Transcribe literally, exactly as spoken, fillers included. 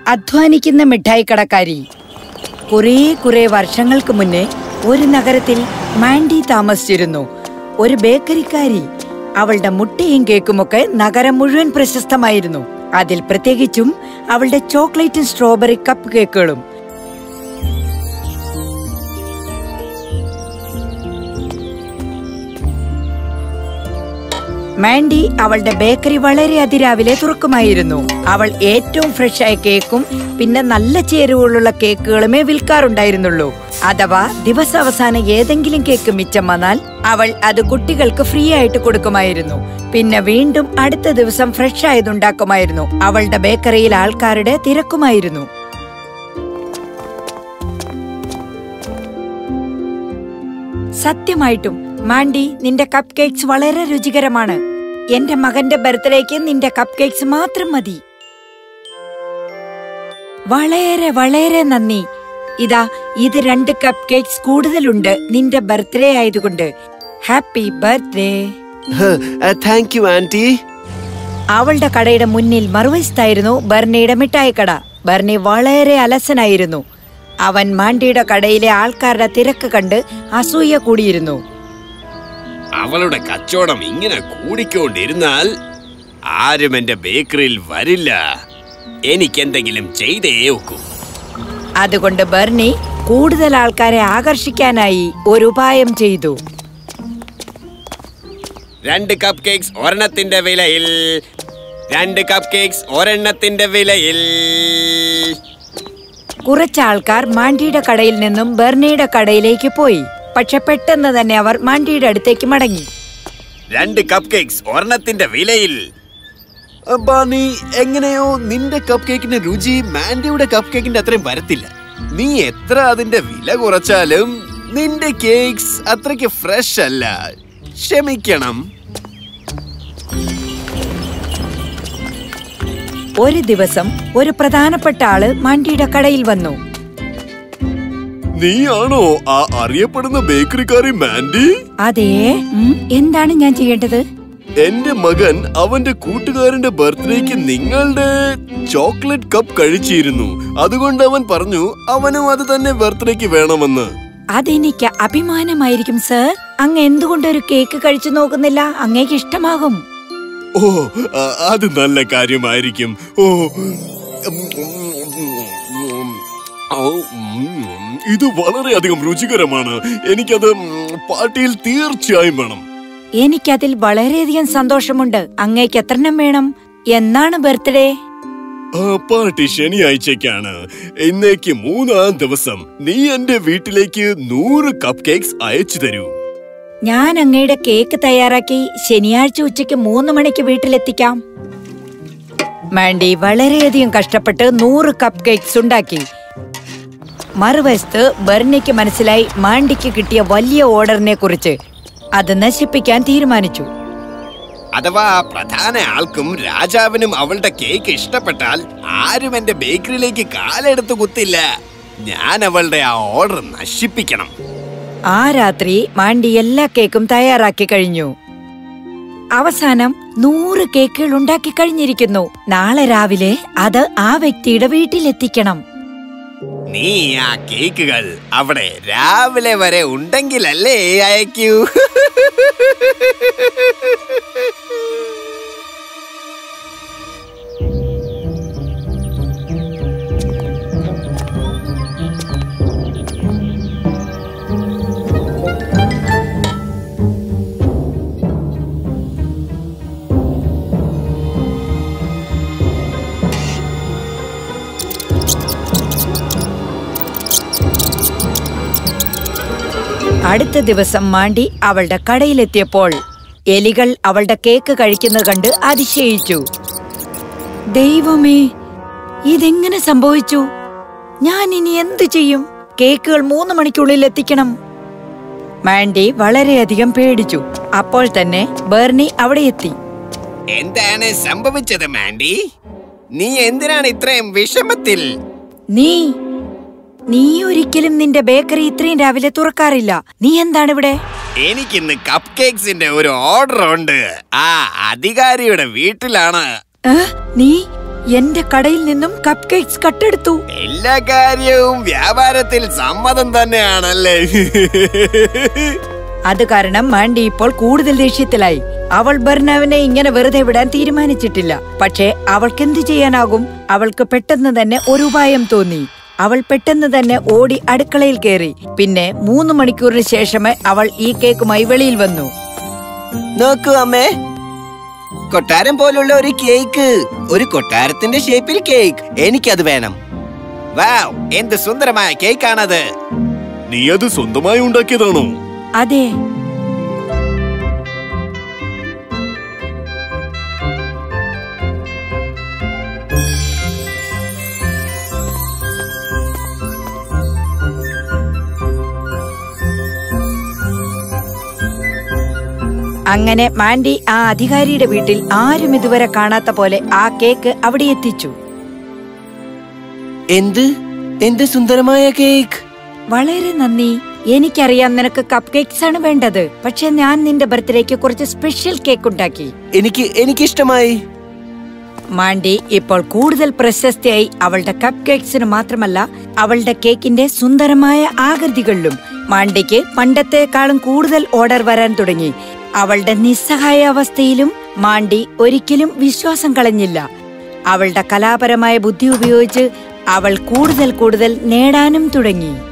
അധ്വാനിക്കുന്ന മിഠായി കടക്കാരി. കുറേ കുറെ വർഷങ്ങൾക്ക് മുന്നേ ഒരു നഗരത്തിൽ മാൻഡി താമസിച്ചിരുന്നു. ഒരു ബേക്കറിക്കാരി. അവളുടെ മുട്ടയും കേക്കുമൊക്കെ നഗരം മുഴുവൻ പ്രശസ്തമായിരുന്നു. അതിൽ പ്രത്യേകിച്ചും അവളുടെ ചോക്ലേറ്റും സ്ട്രോബെറി കപ്പ് കേക്കുകളും. മാൻഡി അവളുടെ ബേക്കറി വളരെ അതിരാവിലെ തുറക്കുമായിരുന്നു. അവൾ ഏറ്റവും ഫ്രഷായ കേക്കും പിന്നെ നല്ല ചേരുവകളുള്ള കേക്കുകളുമേ വിൽക്കാറുണ്ടായിരുന്നുള്ളൂ. അഥവാ ദിവസാവസാനം ഏതെങ്കിലും കേക്ക് മിച്ചം വന്നാൽ അവൾ അത് കുട്ടികൾക്ക് ഫ്രീ ആയിട്ട് കൊടുക്കുമായിരുന്നു. പിന്നെ വീണ്ടും അടുത്ത ദിവസം ഫ്രഷ് ആയതുണ്ടാക്കുമായിരുന്നു. അവളുടെ ബേക്കറിയിൽ ആൾക്കാരുടെ തിരക്കുമായിരുന്നു. സത്യമായിട്ടും മാൻഡി, നിന്റെ കപ്പ് കേക്ക്സ് വളരെ രുചികരമാണ്. എന്റെ മകന്റെ ബർത്ത്ഡേക്ക് നിന്റെ കപ്പ് കേക്ക്സ് മാത്രം മതി. വളരെ വളരെ നന്ദി. ഇതാ, ഇത് രണ്ട് കപ്പ് കേക്ക്സ് കൂടുതലുണ്ട് നിന്റെ ബർത്ത്ഡേ ആയതുകൊണ്ട്. Happy birthday. Thank you aunty. അവളുടെ കടയുടെ മുന്നിൽ മറുവശത്തായിരുന്നു ബർണിയുടെ മിഠായി കട. ബർണി വളരെ അലസനായിരുന്നു. അവൻ മാൻഡിയുടെ കടയിലെ ആൾക്കാരുടെ തിരക്ക് കണ്ട് അസൂയ കൂടിയിരുന്നു. അവളുടെ കച്ചവടം ഇങ്ങനെ കൂടിക്കൊണ്ടിരുന്നാൽ ആരും എന്റെ ബേക്കറിയിൽ വരില്ല. എനിക്കെന്തെങ്കിലും ചെയ്തേ ഒക്കൂ. അതുകൊണ്ട് ബർണി കൂടുതൽ ആൾക്കാരെ ആകർഷിക്കാനായി ഒരു ഉപായം ചെയ്തു. രണ്ട് കപ്പ് കേക്ക്സ് ഒരെണ്ണത്തിന്റെ വിലയിൽ. രണ്ട് കപ്പ് കേക്ക്സ് ഒരെണ്ണത്തിന്റെ വിലയിൽ. കുറച്ചാൾക്കാർ മാൻഡിയുടെ കടയിൽ നിന്നും ബർണിയുടെ കടയിലേക്ക് പോയി. പക്ഷെ പെട്ടെന്ന് തന്നെ അവർ മാൻഡിയുടെ അടുത്തേക്ക് മടങ്ങി. രണ്ട് കപ്പ് കേക്ക്സ് ഒരെണ്ണത്തിന്റെ വിലയിൽ. ബർണി, എങ്ങനെയോ നിന്റെ കപ്പ് കേക്കിന്റെ രുചി മാൻഡിയുടെ കപ്പ് കേക്കിന്റെ അത്രയും വരത്തില്ല. നീ എത്ര അതിന്റെ വില കുറച്ചാലും നിന്റെ കേക്ക്സ് അത്രയ്ക്ക് ഫ്രഷ് അല്ല. ക്ഷമിക്കണം. ഒരു ദിവസം ഒരു പ്രധാനപ്പെട്ട ആള് മാൻഡിയുടെ കടയിൽ വന്നു. നീയാണോ ആ അറിയപ്പെടുന്ന ബേക്കറിക്കാരി മാൻഡി? അതെ. എന്താണ് ഞാൻ ചെയ്യേണ്ടത്? എന്റെ മകൻ അവന്റെ കൂട്ടുകാരന്റെ ബർത്ത്ഡേക്ക് നിങ്ങളുടെ ചോക്ലേറ്റ് കപ്പ് കഴിച്ചിരുന്നു. അതുകൊണ്ട് അവൻ പറഞ്ഞു അവനും അത് തന്നെ ബർത്ത്ഡേക്ക് വേണമെന്ന്. അതെനിക്ക് അഭിമാനമായിരിക്കും സർ. അങ്ങ് എന്തുകൊണ്ട് ഒരു കേക്ക് കഴിച്ചു നോക്കുന്നില്ല? അങ്ങേക്ക് ഇഷ്ടമാകും. ഓ, അത് നല്ല കാര്യമായിരിക്കും. ഓ ഇത് വളരെയധികം രുചികരമാണ്. എനിക്കത് പാർട്ടിയിൽ തീർച്ചയായും വേണം. എനിക്കതിൽ വളരെയധികം സന്തോഷമുണ്ട്. അങ്ങേക്ക് എത്രണ്ണം വേണം? എന്നാണ് ബർത്ത്ഡേ? പാർട്ടി ശനിയാഴ്ചക്കാണ്. ഇന്നേക്ക് മൂന്നാം ദിവസം. നീ എന്റെ വീട്ടിലേക്ക് നൂറ് കപ്പ് കേക്ക്സ് അയച്ചു തരൂ. ഞാൻ അങ്ങയുടെ കേക്ക് തയ്യാറാക്കി ശനിയാഴ്ച ഉച്ചയ്ക്ക് മൂന്ന് മണിക്ക് വീട്ടിലെത്തിക്കാം. മാൻഡി വളരെയധികം കഷ്ടപ്പെട്ട് നൂറ് കപ്പ് കേക്ക്സ് ഉണ്ടാക്കി. മറുവശത്ത് ബർണിക്ക് മനസ്സിലായി മാൻഡിക്ക് കിട്ടിയ വലിയ ഓർഡറിനെ കുറിച്ച്. അത് നശിപ്പിക്കാൻ തീരുമാനിച്ചു. അഥവാ പ്രധാന ആൾക്കും രാജാവിനും അവളുടെ കേക്ക് ഇഷ്ടപ്പെട്ടാൽ ആരും എന്റെ ബേക്കറിയിലേക്ക് കാലെടുത്ത് കുത്തില്ല. ഞാൻ അവളുടെ ആ ഓർഡർ നശിപ്പിക്കണം. ആ രാത്രി മാൻഡി എല്ലാ കേക്കും തയ്യാറാക്കി കഴിഞ്ഞു. അവസാനം നൂറ് കേക്കുകൾ ഉണ്ടാക്കി കഴിഞ്ഞിരിക്കുന്നു. നാളെ രാവിലെ അത് ആ വ്യക്തിയുടെ വീട്ടിലെത്തിക്കണം. നീ ആ കേക്കുകൾ അവിടെ രാവിലെ വരെ ഉണ്ടെങ്കിലല്ലേ അയക്കൂ. അടുത്ത ദിവസം മാൻഡി അവളുടെ കടയിലെത്തിയപ്പോൾ എലികൾ അവളുടെ കേക്ക് കഴിക്കുന്നത് കണ്ട് അതിശയിച്ചു. ദൈവമേ, ഇതെങ്ങനെ സംഭവിച്ചു? ഞാൻ ഇനി എന്തു ചെയ്യും? കേക്കുകൾ മൂന്ന് മണിക്കുള്ളിൽ എത്തിക്കണം. മാൻഡി വളരെയധികം പേടിച്ചു. അപ്പോൾ തന്നെ ബർണി അവിടെ എത്തി. എന്താണ് സംഭവിച്ചത് മാൻഡി? നീ എന്തിനാണ് ഇത്രയും വിഷമത്തിൽ? നീ നീ ഒരിക്കലും നിന്റെ ബേക്കറി ഇത്രയും രാവിലെ തുറക്കാറില്ല. നീ എന്താണ് ഇവിടെ? എനിക്കിന്ന് കപ്പ് കേക്സിന്റെ ഒരു ഓർഡർ ഉണ്ട്. ആ അധികാരിയുടെ വീട്ടിലാണ്. നീ എന്റെ കടയിൽ നിന്നും കപ്പ് കേക്ക്സ് കട്ടെടുത്തു. എല്ലാ കാര്യവും വ്യാപാരത്തിൽ സമ്മതം തന്നെയാണല്ലേ? അത് കാരണം മാൻഡി ഇപ്പോൾ കൂടുതൽ ദേഷ്യത്തിലായി. അവൾ ബർണാവിനെ ഇങ്ങനെ വെറുതെ വിടാൻ തീരുമാനിച്ചിട്ടില്ല. പക്ഷേ അവൾക്ക് എന്ത് ചെയ്യാനാകും? അവൾക്ക് പെട്ടെന്ന് തന്നെ ഒരു ഉപായം തോന്നി. അവൾ പെട്ടെന്ന് തന്നെ ഓടി അടുക്കളയിൽ കയറി. പിന്നെ മൂന്ന് മണിക്കൂറിന് ശേഷമേ അവൾ ഈ കേക്കുമായി വെളിയിൽ വന്നു. നോക്കൂ അമ്മേ, കൊട്ടാരം പോലുള്ള ഒരു കേക്ക്, ഒരു കൊട്ടാരത്തിന്റെ ഷേപ്പിൽ കേക്ക്. എനിക്കത് വേണം. വാവ്, എന്ത് സുന്ദരമായ കേക്കാണത്! നീ അത് സ്വന്തമായി ഉണ്ടാക്കിയതാണോ? അതെ. അങ്ങനെ മാൻഡി ആ അധികാരിയുടെ വീട്ടിൽ ആരും ഇതുവരെ കാണാത്ത പോലെ ആ കേക്ക് അവിടെ എത്തിച്ചു. എന്ത് എന്ത് സുന്ദരമായ കേക്ക്! വളരെ നന്ദി. എനിക്കറിയാം നിനക്ക് കപ്പ് കേക്ക്സ് ആണ് വേണ്ടത്. പക്ഷെ ഞാൻ നിന്റെ ബർത്ത്ഡേക്ക് കുറച്ച് സ്പെഷ്യൽ കേക്ക് ഉണ്ടാക്കി. എനിക്ക് എനിക്കിഷ്ടമായി. മാൻഡി ഇപ്പോൾ കൂടുതൽ പ്രശസ്തിയായി. അവളുടെ കപ്പ് കേക്ക്സിന് മാത്രമല്ല, അവളുടെ കേക്കിന്റെ സുന്ദരമായ ആകൃതികളിലും. മാൻഡിക്ക് പണ്ടത്തെക്കാളും കൂടുതൽ ഓർഡർ വരാൻ തുടങ്ങി. അവളുടെ നിസ്സഹായ അവസ്ഥയിലും മാൻഡി ഒരിക്കലും വിശ്വാസം കളഞ്ഞില്ല. അവളുടെ കലാപരമായ ബുദ്ധി ഉപയോഗിച്ച് അവൾ കൂടുതൽ കൂടുതൽ നേടാനും തുടങ്ങി.